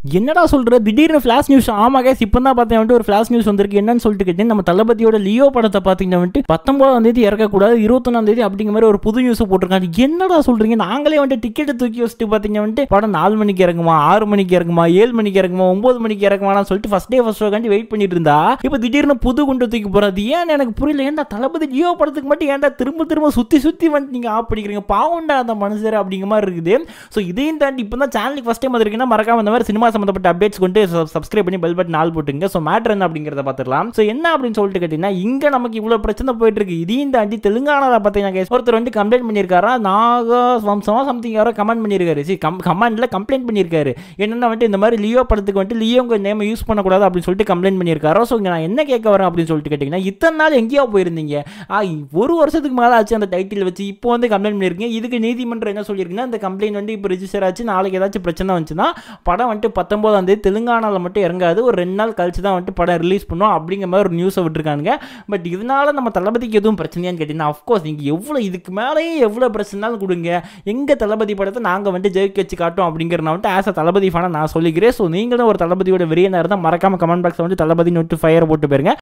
என்னடா சொல்ற திடீர்னு ஃபிளாஷ் நியூஸ்? ஆமா கைஸ், இப்போ தான் பார்த்தேன் வந்துட்டு ஒரு ஃபிளாஷ் நியூஸ் வந்திருக்கு. என்னன்னு சொல்லிட்டு கேட்டேன், நம்ம தளபதியோட லியோ படத்தை பார்த்தீங்கன்னா வந்துட்டு 19ஆம் தேதி இறக்கக்கூடாது, 21ஆம் தேதி அப்படிங்கிற மாதிரி ஒரு புது நியூஸ் போட்டிருக்காங்க. என்னடா சொல்றீங்க? நாங்களே வந்துட்டு டிக்கெட் தூக்கி வச்சுட்டு பார்த்தீங்கன்னா வந்துட்டு படம் 4 மணிக்கு இறங்குமா, 6 மணிக்கு இறங்குமா, 7 மணிக்கு இறங்குமா, 9 மணிக்கு இறங்குமான்னு சொல்லிட்டு ஃபர்ஸ்ட் டே ஃபர்ஸ்ட் ஷோக்காண்டி வெயிட் பண்ணிட்டு இருந்தா இப்போ திடீர்னு புது குண்டு தூக்கி போறது ஏன்னு எனக்கு புரியல. ஏன்டா தளபதி லியோ படத்துக்கு மட்டும் ஏன்டா திரும்ப சுத்தி வந்துட்டு நீங்க ஆப் படிக்கிறீங்க? பாவண்டா அந்த மனுஷர் அப்படிங்கிற மாதிரி இருக்குது. ஸோ இதையும் தாண்டி இப்போ தான் சேனலுக்கு ஃபர்ஸ்ட் டைம் வந்திருக்கீங்கன்னா மறக்காம இந்த மாதிரி சினிமா சம்பந்தப்பட்ட அப்டேட்ஸ் கொண்டு சப்ஸ்கிரைப் பண்ணி பெல் பட்டன் ஆல் போட்டுங்க. ஸோ மேட்டர் என்ன அப்படிங்கிறத பார்த்துக்கலாம். ஸோ என்ன அப்படின்னு சொல்லிட்டு கேட்டீங்கன்னா, இங்க நமக்கு இவ்வளவு பிரச்சனை போயிட்டு இருக்கு. இதையும் தாண்டி தெலுங்கானால பார்த்தீங்கன்னா ஒருத்தர் வந்து கம்ப்ளைண்ட் பண்ணியிருக்காரா, நாகவம்சமா சம்திங் யாரோ கமெண்ட் பண்ணியிருக்காரு, கமெண்ட்ல கம்ப்ளைண்ட் பண்ணியிருக்காரு. என்னன்னா வந்துட்டு இந்த மாதிரி லியோ படத்துக்கு வந்துட்டு லியோங்க நேம் யூஸ் பண்ணக்கூடாது அப்படின்னு சொல்லிட்டு கம்ப்ளைண்ட் பண்ணியிருக்காரோ. ஸோ நான் என்ன கேட்க வரேன் அப்படின்னு சொல்லிட்டு கேட்டிங்கன்னா, இத்தனை நாள் எங்கேயோ போயிருந்தீங்க, ஒரு வருஷத்துக்கு மேலே ஆச்சு அந்த டைட்டில் வச்சு, இப்போ வந்து கம்ப்ளைண்ட் பண்ணியிருக்கீங்க. இதுக்கு நீதிமன்றம் என்ன சொல்லியிருக்குன்னா, இந்த கம்ப்ளைண்ட் வந்து இப்போ ரிஜிஸ்டர் ஆச்சு, நாளைக்கு ஏதாச்சும் பிரச்சனை வந்துச்சுன்னா படம் வந்துட்டு 19ஆம் தேதி தெலுங்கானாவில் மட்டும் இறங்காது, ஒரு 2 நாள் கழிச்சு தான் வந்துட்டு படம் ரிலீஸ் பண்ணுவோம் அப்படிங்கிற மாதிரி ஒரு நியூஸை விட்டுருக்காங்க. பட் இதனால நம்ம தளபதிக்கு எதுவும் பிரச்சனையான்னு கேட்டிங்கன்னா, அஃப்கோர்ஸ் நீங்கள் எவ்வளோ இதுக்கு மேலேயே எவ்வளோ பிரச்சனைனாலும் கொடுங்க, எங்கள் தளபதி படத்தை நாங்கள் வந்துட்டு ஜெயிக்க வச்சு காட்டும் அப்படிங்கிற நான் வந்துட்டு ஆஸ் அ தளபதி ஃபேனாக நான் சொல்லிக்கிறேன். ஸோ நீங்களும் ஒரு தளபதியோட வெறியனாக இருந்தால் மறக்காம கமெண்ட் பாக்ஸில் வந்து தளபதி நோட்டு ஃபயர் போட்டு போயிருங்க.